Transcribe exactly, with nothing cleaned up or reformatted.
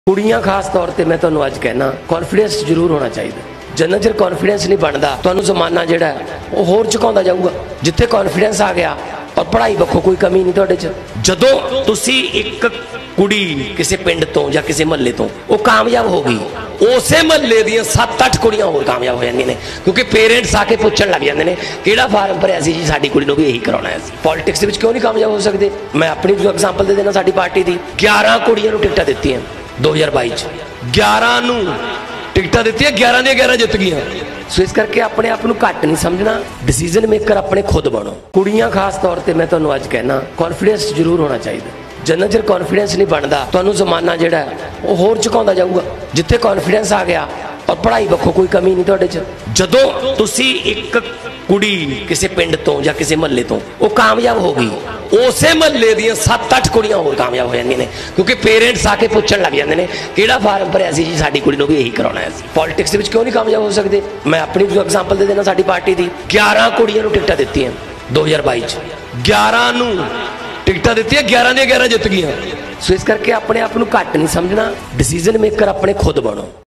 कुड़ियां खास तौर पर मैं तुहानू अज कहना कॉन्फिडेंस जरूर होना चाहिए। जिन्ना चिर कॉन्फिडेंस नहीं बनता तुहानू जमाना जिहड़ा वो होर झुकाउंदा जाऊगा। जिथे कॉन्फिडेंस आ गया और पढ़ाई पक्षों कोई कमी नहीं तुहाडे च। जदों तुसी एक कुड़ी किसी पिंड तो या किसी महल्ले तो वो कामयाब हो गई, उसे महल्ले दी सत्त अठ कुड़ियां होर कामयाब हो जांदियां ने, क्योंकि पेरेंट्स आके पूछण लग जांदे ने किहड़ा फार्म भरिया सी जी, साडी कुड़ी नूं भी यही कराउणा है। पॉलिटिक्स विच क्यों नहीं कामयाब हो सकते? मैं अपनी एग्जाम्पल दे देना। साडी पार्टी दी ग्यारह कुड़ियां नूं टिकटां दित्तियां दो हज़ार बाई ग्यारह टिकटा दी, ग्यारह ने ग्यारह जित गई। सो इस करके अपने आप को घट नहीं समझना, डिसीजन मेकर अपने खुद बनो। कुड़ियां खास तौर पर मैं तुहानू अज कहना कॉन्फिडेंस जरूर होना चाहिए। जिन्ना चिर कॉन्फिडेंस नहीं बनता तुहानू जमाना जिहड़ा वो होर झुकाउंदा जाऊगा। जिथे कॉन्फिडेंस आ गया और पढ़ाई पक्षों कोई कमी नहीं तुहाडे च। जदों तुसी एक कुड़ी किसी पिंड तो या किसी महल्ले तो वो कामयाब हो गई, उसे महल्ले दी सत्त अठ कुड़ियां होर कामयाब हो जांदियां ने, क्योंकि पेरेंट्स आके पूछण लग जांदे ने किहड़ा फार्म भरिया सी जी, साडी कुड़ी नूं भी यही कराउणा है। पॉलिटिक्स विच क्यों नहीं कामयाब हो सकते? मैं अपनी एग्जाम्पल दे देना। साडी पार्टी दी ग्यारह कुड़ियां नूं टिकटां दित्तियां दो हज़ार बाई ग्यारह नूं टिकटां दित्तियां, ग्यारह ने ग्यारह जित गई। सो इस करके अपने आप को घट नहीं समझना, डिसीजन मेकर अपने खुद बनो।